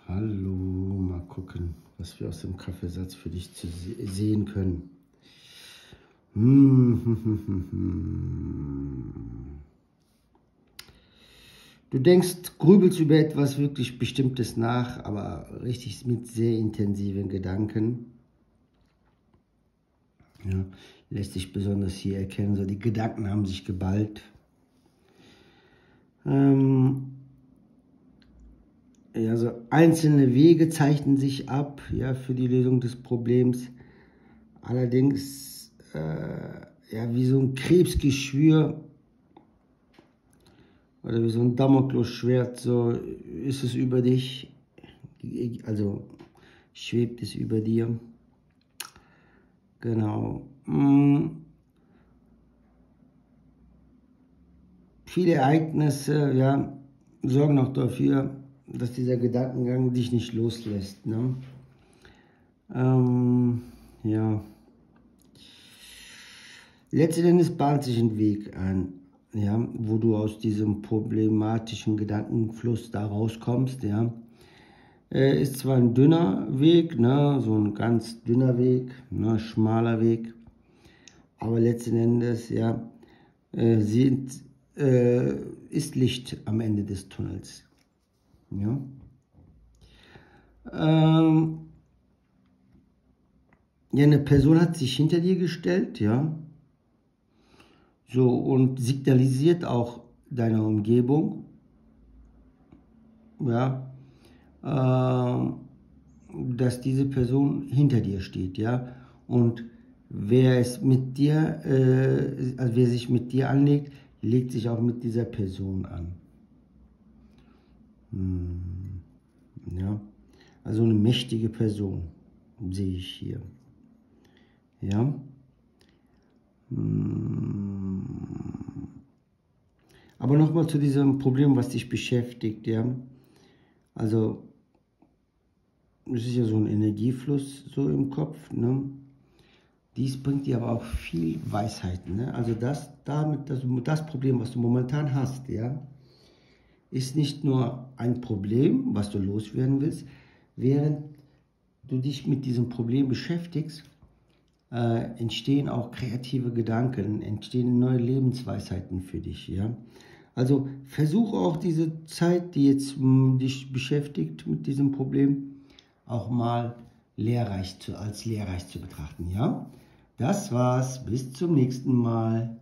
Hallo, mal gucken, was wir aus dem Kaffeesatz für dich sehen können. Du denkst, grübelst über etwas wirklich Bestimmtes nach, aber richtig mit sehr intensiven Gedanken. Ja, lässt sich besonders hier erkennen, so die Gedanken haben sich geballt. Ja, so einzelne Wege zeichnen sich ab, ja, für die Lösung des Problems. Allerdings, ja, wie so ein Krebsgeschwür oder wie so ein Damoklesschwert, so ist es über dich, also schwebt es über dir. Genau. Viele Ereignisse, ja, sorgen auch dafür, dass dieser Gedankengang dich nicht loslässt, ne? Ja. Letzten Endes bahnt sich ein Weg an, ja, wo du aus diesem problematischen Gedankenfluss da rauskommst, ja. Ist zwar ein dünner Weg, ne, so ein ganz dünner Weg, ne, schmaler Weg, aber letzten Endes, ja, ist Licht am Ende des Tunnels. Ja. Ja, eine Person hat sich hinter dir gestellt, ja, so, und signalisiert auch deiner Umgebung, ja, dass diese Person hinter dir steht, ja, und wer sich mit dir anlegt, legt sich auch mit dieser Person an. Ja, also eine mächtige Person sehe ich hier. Ja. Aber nochmal zu diesem Problem, was dich beschäftigt, ja. Also, es ist ja so ein Energiefluss so im Kopf, ne. Dies bringt dir aber auch viel Weisheit, ne. Also das Problem, was du momentan hast, ja, ist nicht nur ein Problem, was du loswerden willst, während du dich mit diesem Problem beschäftigst, entstehen auch kreative Gedanken, entstehen neue Lebensweisheiten für dich, ja. Also versuche auch diese Zeit, die jetzt dich beschäftigt mit diesem Problem, auch mal als lehrreich zu betrachten, ja. Das war's, bis zum nächsten Mal.